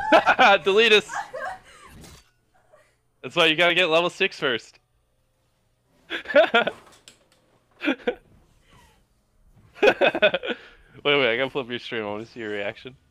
Delete us. That's why you gotta get level 6 first. Wait, I gotta flip your stream. I wanna see your reaction.